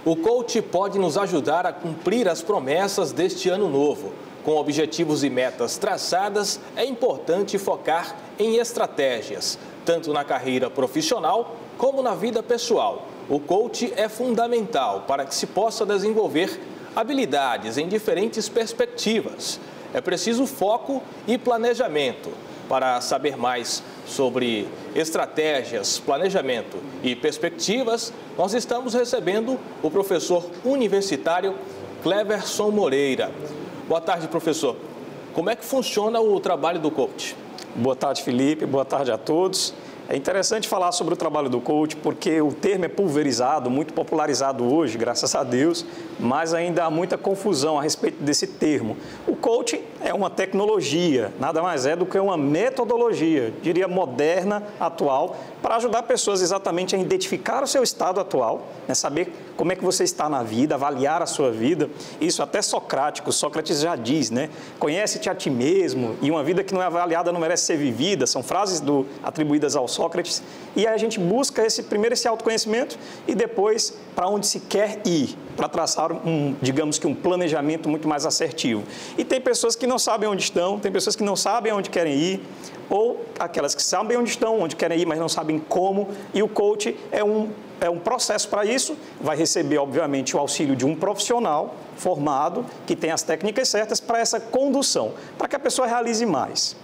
O coach pode nos ajudar a cumprir as promessas deste ano novo. Com objetivos e metas traçadas, é importante focar em estratégias, tanto na carreira profissional como na vida pessoal. O coach é fundamental para que se possa desenvolver habilidades em diferentes perspectivas. É preciso foco e planejamento. Para saber mais sobre estratégias, planejamento e perspectivas, nós estamos recebendo o professor universitário Cleverson Moreira. Boa tarde, professor. Como é que funciona o trabalho do coach? Boa tarde, Felipe. Boa tarde a todos. É interessante falar sobre o trabalho do coach porque o termo é pulverizado, muito popularizado hoje, graças a Deus, mas ainda há muita confusão a respeito desse termo. O coach é uma tecnologia, nada mais é do que uma metodologia, diria moderna, atual, para ajudar pessoas exatamente a identificar o seu estado atual, né, saber como é que você está na vida, avaliar a sua vida. Isso até Sócrates já diz, né? Conhece-te a ti mesmo e uma vida que não é avaliada não merece ser vivida. São frases atribuídas ao Sócrates. E aí a gente busca primeiro esse autoconhecimento e depois para onde se quer ir, para traçar digamos que um planejamento muito mais assertivo. E tem pessoas que não sabem onde estão, tem pessoas que não sabem onde querem ir, ou aquelas que sabem onde estão, onde querem ir, mas não sabem como. E o coach é um processo para isso, vai receber, obviamente, o auxílio de um profissional formado, que tem as técnicas certas para essa condução, para que a pessoa realize mais.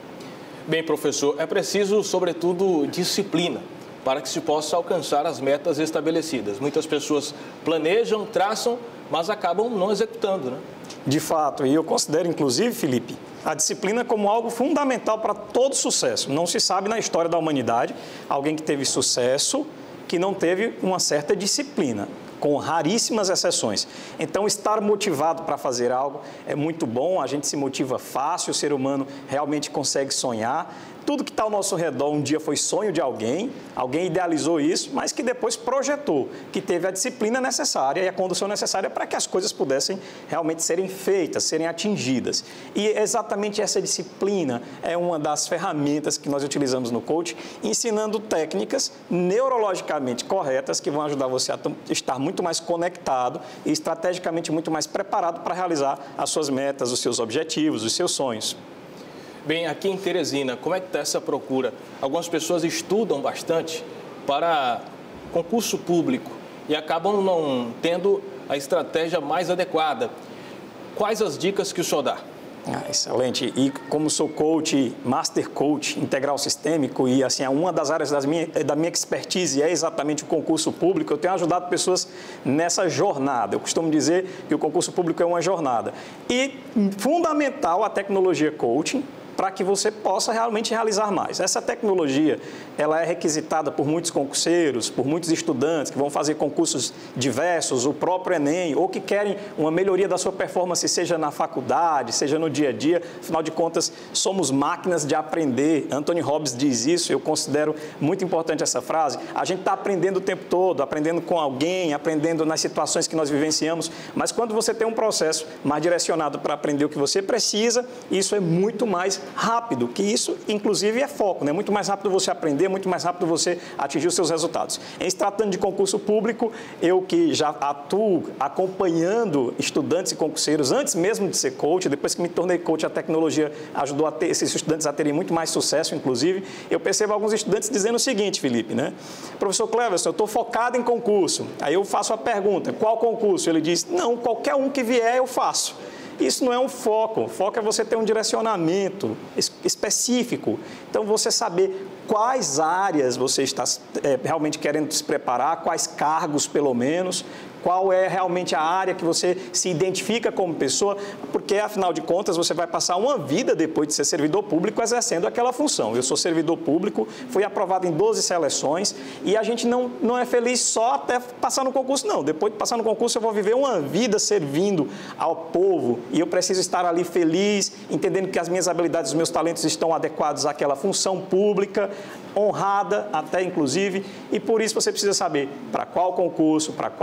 Bem, professor, é preciso, sobretudo, disciplina para que se possa alcançar as metas estabelecidas. Muitas pessoas planejam, traçam, mas acabam não executando, né? De fato, e eu considero, inclusive, Felipe, a disciplina como algo fundamental para todo sucesso. Não se sabe na história da humanidade alguém que teve sucesso que não teve uma certa disciplina, com raríssimas exceções. Então, estar motivado para fazer algo é muito bom, a gente se motiva fácil, o ser humano realmente consegue sonhar. Tudo que está ao nosso redor um dia foi sonho de alguém idealizou isso, mas que depois projetou, que teve a disciplina necessária e a condução necessária para que as coisas pudessem realmente serem feitas, serem atingidas. E exatamente essa disciplina é uma das ferramentas que nós utilizamos no coach, ensinando técnicas neurologicamente corretas que vão ajudar você a estar muito mais conectado e estrategicamente muito mais preparado para realizar as suas metas, os seus objetivos, os seus sonhos. Bem, aqui em Teresina, como é que está essa procura? Algumas pessoas estudam bastante para concurso público e acabam não tendo a estratégia mais adequada. Quais as dicas que o senhor dá? Excelente. E como sou coach, master coach integral sistêmico e assim, uma das áreas da minha expertise é exatamente o concurso público, eu tenho ajudado pessoas nessa jornada. Eu costumo dizer que o concurso público é uma jornada. E fundamental a tecnologia coaching para que você possa realmente realizar mais. Essa tecnologia, ela é requisitada por muitos concurseiros, por muitos estudantes que vão fazer concursos diversos, o próprio Enem, ou que querem uma melhoria da sua performance, seja na faculdade, seja no dia a dia. Afinal de contas, somos máquinas de aprender. Anthony Robbins diz isso, eu considero muito importante essa frase. A gente está aprendendo o tempo todo, aprendendo com alguém, aprendendo nas situações que nós vivenciamos, mas quando você tem um processo mais direcionado para aprender o que você precisa, isso é muito mais rápido, que isso, inclusive, é foco, né? Muito mais rápido você aprender, muito mais rápido você atingir os seus resultados. Em se tratando de concurso público, eu que já atuo acompanhando estudantes e concurseiros, antes mesmo de ser coach, depois que me tornei coach, a tecnologia ajudou esses estudantes a terem muito mais sucesso, inclusive, eu percebo alguns estudantes dizendo o seguinte, Felipe, né? Professor Cleverson, eu estou focado em concurso. Aí eu faço a pergunta, qual concurso? Ele diz, não, qualquer um que vier eu faço. Isso não é um foco. O foco é você ter um direcionamento específico. Então, você saber quais áreas você está realmente querendo se preparar, quais cargos, pelo menos, qual é realmente a área que você se identifica como pessoa, porque, afinal de contas, você vai passar uma vida depois de ser servidor público exercendo aquela função. Eu sou servidor público, fui aprovado em 12 seleções e a gente não é feliz só até passar no concurso, não. Depois de passar no concurso, eu vou viver uma vida servindo ao povo e eu preciso estar ali feliz, entendendo que as minhas habilidades, os meus talentos estão adequados àquela função pública, honrada até, inclusive, e por isso você precisa saber para qual concurso, para qual área,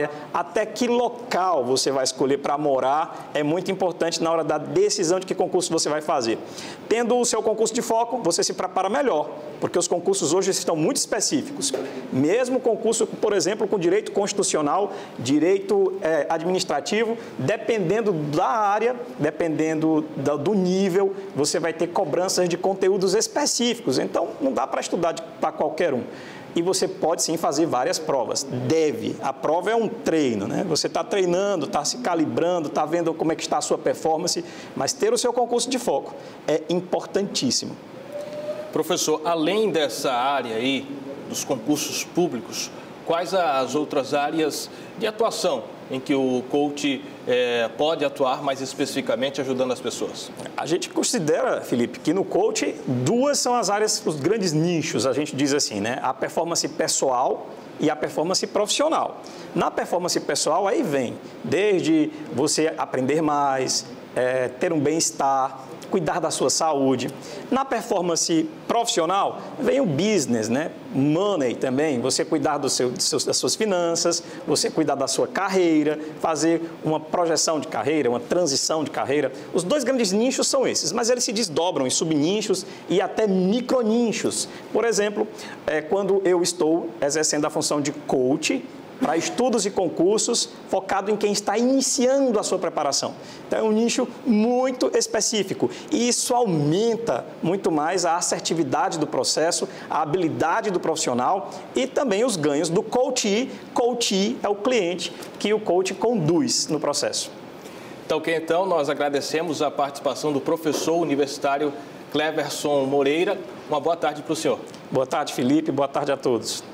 área, até que local você vai escolher para morar, é muito importante na hora da decisão de que concurso você vai fazer. Tendo o seu concurso de foco, você se prepara melhor, porque os concursos hoje estão muito específicos. Mesmo concurso, por exemplo, com direito constitucional, direito administrativo, dependendo da área, dependendo do nível, você vai ter cobranças de conteúdos específicos. Então, não dá para estudar para qualquer um. E você pode sim fazer várias provas, deve. A prova é um treino, né? Você está treinando, está se calibrando, está vendo como é que está a sua performance, mas ter o seu concurso de foco é importantíssimo. Professor, além dessa área aí, dos concursos públicos, quais as outras áreas de atuação em que o coach pode atuar mais especificamente ajudando as pessoas? A gente considera, Felipe, que no coach, duas são as áreas, os grandes nichos, a gente diz assim, né? A performance pessoal e a performance profissional. Na performance pessoal, aí vem desde você aprender mais, ter um bem-estar, cuidar da sua saúde. Na performance profissional, vem o business, né? Money também, você cuidar das suas finanças, você cuidar da sua carreira, fazer uma projeção de carreira, uma transição de carreira. Os dois grandes nichos são esses, mas eles se desdobram em subnichos e até micronichos. Por exemplo, quando eu estou exercendo a função de coach, para estudos e concursos, focado em quem está iniciando a sua preparação. Então, é um nicho muito específico e isso aumenta muito mais a assertividade do processo, a habilidade do profissional e também os ganhos do coachee. Coachee é o cliente que o coach conduz no processo. Então, nós agradecemos a participação do professor universitário Cleverson Moreira. Uma boa tarde para o senhor. Boa tarde, Felipe. Boa tarde a todos.